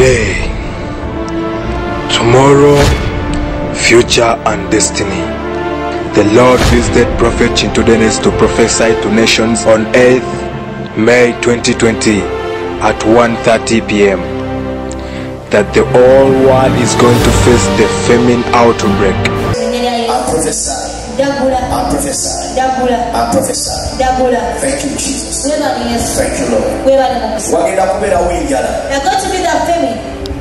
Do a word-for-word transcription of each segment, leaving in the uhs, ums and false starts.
Today, tomorrow, future and destiny. The Lord visited Prophet Chintodenes to prophesy to nations on eighth May twenty twenty at one thirty p m that the whole world is going to face the famine outbreak. I prophesy. I prophesy. I prophesy. Thank you, Jesus. Thank you, Lord. There's going to be that famine.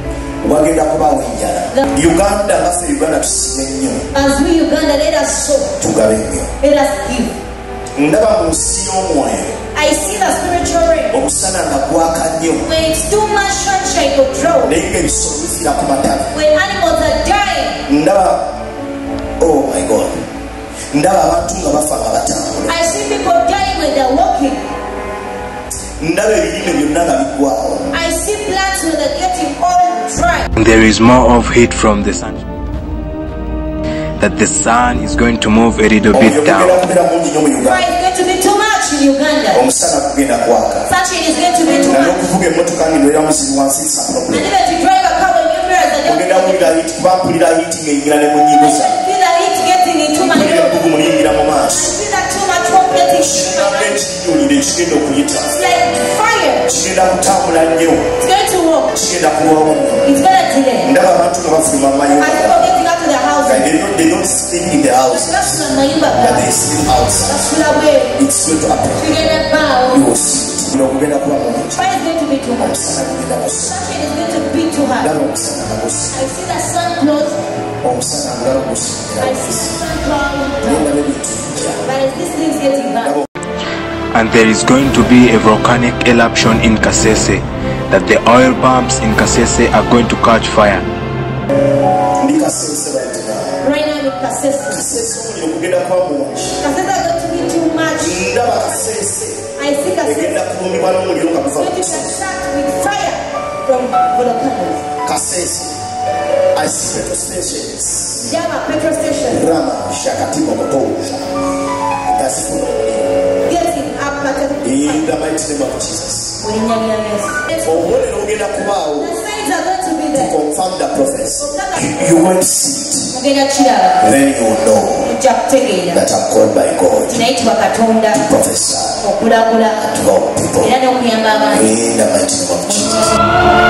Uganda, as we Uganda, let us sow. Let us give. I see the spiritual rain. When it's too much sunshine, it will drought. When animals are dying. Oh my God. I see people dying when they're walking. I see plants when they're getting all dry. And there is more of heat from the sun. That the sun is going to move a little bit down. It's going to be too much in Uganda. Sunshine is going to be too much. And even to drive a car when you realize that you're feel the heat getting into my room. I feel that too much warmth getting into my room. It's like fire. It's going to walk. It's going to delay. As people getting out of the house, they don't, they don't sleep in the house, but they sleep outside. It's going to happen. You will see. Fire is going to be too much. Sunshine is going to be too hard. I see the sun close. I see the sun close. But as this thing is getting bad. And there is going to be a volcanic eruption in Kasese, that the oil pumps in Kasese are going to catch fire. Right now in Kasese. Kasese is going to be too much. I think Kasese is going to be attacked with fire from volcanoes. Kasese, I see petrol stations. Jama petrol stations. Rama, Shakati, Mokotoja. That's full of money. Getting up at in the mighty name of Jesus. For what you get up about to confirm the prophets, you won't see it. Then you will know that I'm called by God to prophesy, to help people in the mighty name of Jesus.